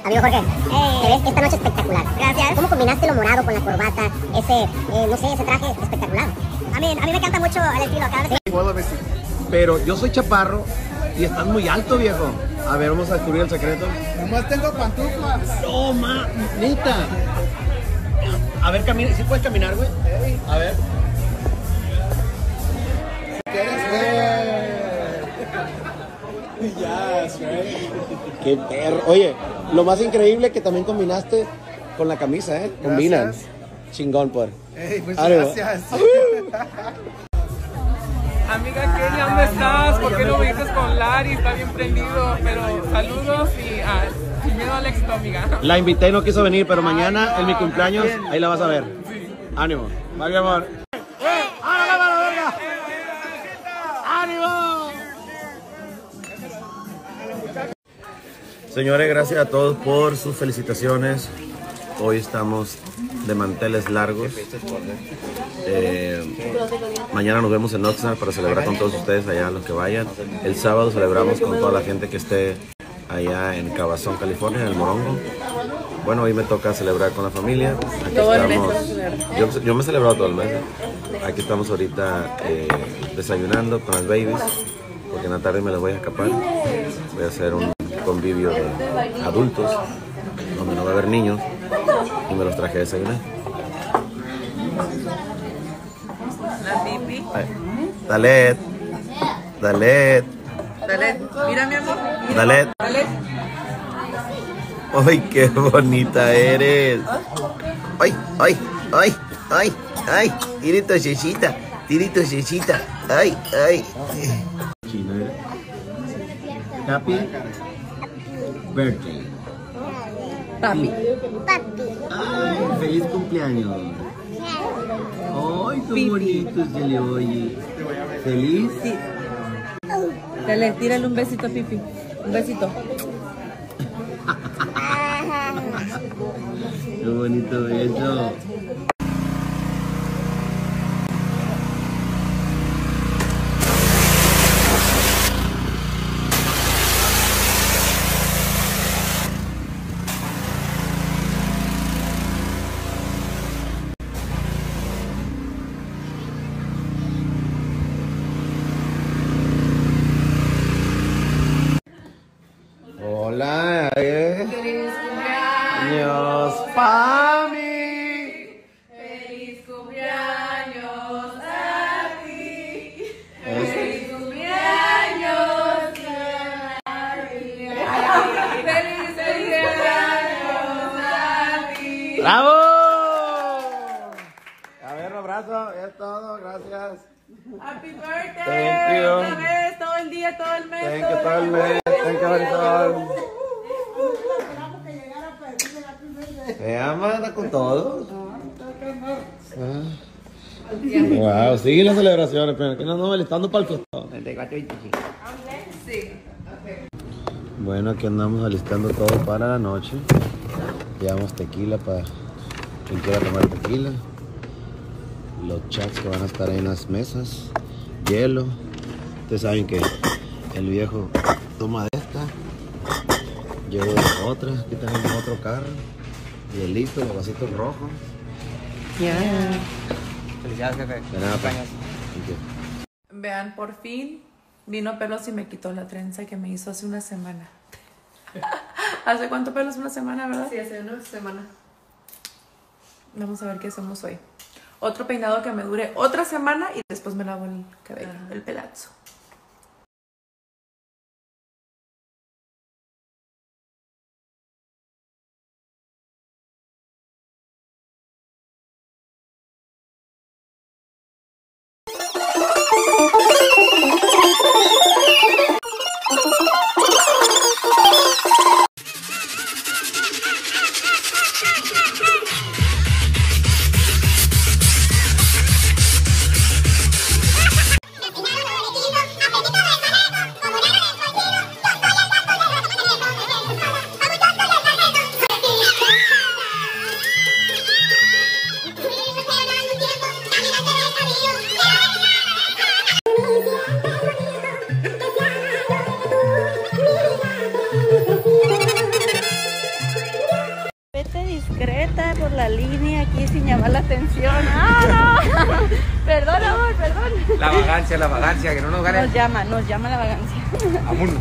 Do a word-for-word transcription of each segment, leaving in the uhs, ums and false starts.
Amigo Jorge, hey. Te ves esta noche espectacular. Gracias. ¿Cómo combinaste lo morado con la corbata? Ese, eh, no sé, ese traje espectacular. A mí, a mí me encanta mucho el estilo. Cada vez... sí. Pero yo soy chaparro y estás muy alto, viejo. A ver, vamos a descubrir el secreto. Nomás tengo pantuflas. No, ma, neta. A ver, camina. ¿Sí puedes caminar, güey? A ver. Yes, right. Qué perro. Oye, lo más increíble que también combinaste con la camisa, ¿eh? Combinan. Gracias. Chingón, por. Hey, pues Arriba. gracias. Amiga Kelly, ¿dónde estás? ¿Por qué no me dices con Larry? Está bien prendido, pero saludos y ah, sin miedo al éxito, amiga. La invité y no quiso venir, pero mañana en mi cumpleaños, ahí la vas a ver. Ánimo. Vale, mi amor. ¡Ánimo! Señores, gracias a todos por sus felicitaciones. Hoy estamos de manteles largos. Eh, mañana nos vemos en Oxnard para celebrar con todos ustedes allá, los que vayan. El sábado celebramos con toda la gente que esté allá en Cabazón, California, en el Morongo. Bueno, hoy me toca celebrar con la familia. Aquí todo el estamos, mes. yo, yo me he celebrado todo el mes. Aquí estamos ahorita eh, desayunando con las babies, porque en la tarde me las voy a escapar. Voy a hacer un convivio de adultos, donde no va a haber niños, y me los traje a desayunar. La pipi. Dalet, Dalet, Dale, mira mi amor. Mira. Dalet. Dale. ¡Ay, qué bonita eres! ¡Ay, ay, ay, ay, ay! Tirito yeyita, tirito yeyita. ¡Ay, ay! Happy birthday. Papi. ¡Ay, feliz cumpleaños! ¡Ay, qué bonito se le oye! ¿Feliz? Sí. Dale, tírale un besito a Pipi. Un besito. ¡Qué bonito eso! Hola, eh. ¡Feliz cumpleaños! ¡Pami! ¡Feliz cumpleaños a ti! ¡Feliz cumpleaños! ¡Feliz cumpleaños a ti! ¡Bravo! A ver, un abrazo, es todo, gracias. ¡Happy birthday! Thank you. Otra vez, todo el día, todo el mes. Thank you, todo el mes. Thank you, Marisol. Se ama, anda con todos. Ah. Wow, sigue las celebraciones, pero que no nos alistando para el fiestón. Sí. Bueno, aquí andamos alistando todo para la noche. Llevamos tequila para quien quiera tomar tequila. Los chats que van a estar ahí en las mesas. Hielo. Ustedes saben que el viejo toma de esta. Yo de otra. Aquí tenemos otro carro. Hielito, los vasitos rojos. Ya. Felicidades, jefe. De nada, pues. Vean, por fin vino Pelos y me quitó la trenza que me hizo hace una semana. ¿Hace cuánto, Pelos? Una semana, ¿verdad? Sí, hace una semana. Vamos a ver qué hacemos hoy. Otro peinado que me dure otra semana y después me lavo el cabello, Ajá. el pelazo. ¡Vecino! la línea aquí sin llamar la atención. ¡Ah, no! Perdón, amor, perdón. La vagancia, la vagancia, que no nos gane. Nos llama, nos llama la vagancia. Vámonos.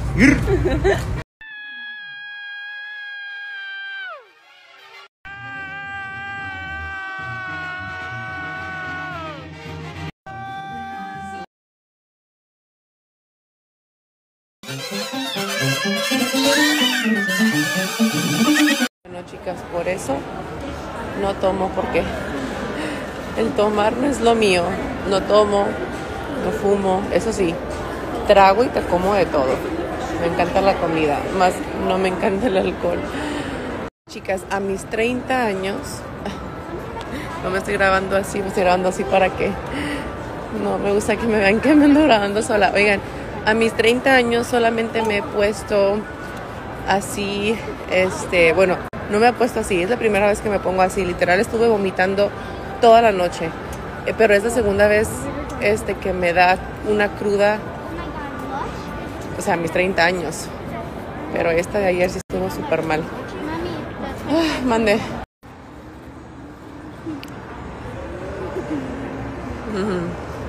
Bueno, chicas, por eso no tomo, porque el tomar no es lo mío. No tomo, no fumo, eso sí, trago y te como de todo. Me encanta la comida, más no me encanta el alcohol. Chicas, a mis treinta años, no me estoy grabando así, me estoy grabando así para que no me gusta que me vean que me ando grabando sola. Oigan, a mis treinta años solamente me he puesto así, este, bueno, no me he puesto así, es la primera vez que me pongo así, literal estuve vomitando toda la noche, eh, pero es la segunda vez este, que me da una cruda, o sea, a mis treinta años, pero esta de ayer sí estuvo súper mal. Ah, mande. Uh-huh.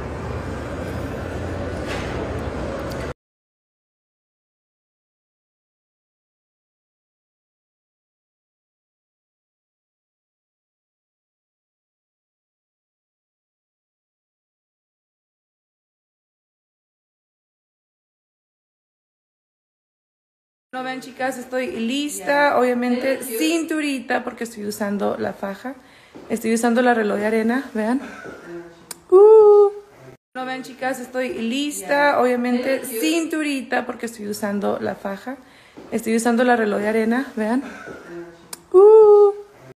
No ven, chicas, estoy lista, obviamente cinturita porque estoy usando la faja, estoy usando la reloj de arena, vean. Uh. No ven, chicas, estoy lista, obviamente cinturita porque estoy usando la faja, estoy usando la reloj de arena, vean. Uh.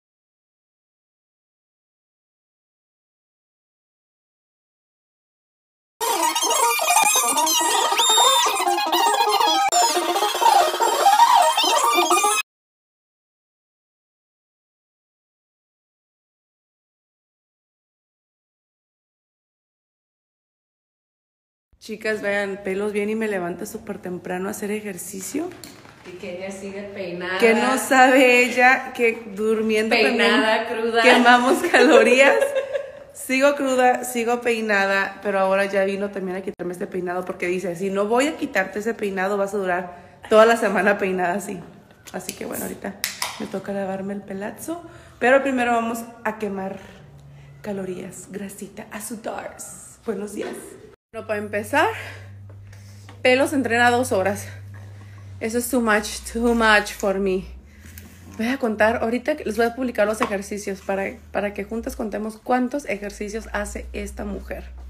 Chicas, vean, pelos bien y me levanta súper temprano a hacer ejercicio. Y que ella sigue peinada. Que no sabe ella que durmiendo peinada, también cruda. quemamos calorías. Sigo cruda, sigo peinada, pero ahora ya vino también a quitarme este peinado porque dice, si no voy a quitarte ese peinado vas a durar toda la semana peinada así. Así que bueno, ahorita me toca lavarme el pelazo, pero primero vamos a quemar calorías, grasita, a sudar. Buenos días. Bueno, para empezar, pelos entrena dos horas. Eso es too much, too much for me. Voy a contar, ahorita les voy a publicar los ejercicios para, para que juntas contemos cuántos ejercicios hace esta mujer.